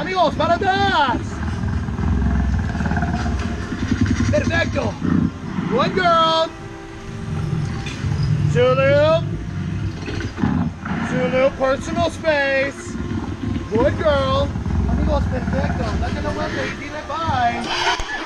Amigos, para atrás. Perfecto. Good girl. Zulu. Zulu, personal space. Good girl. Amigos, perfecto. Dale la vuelta y dile bye.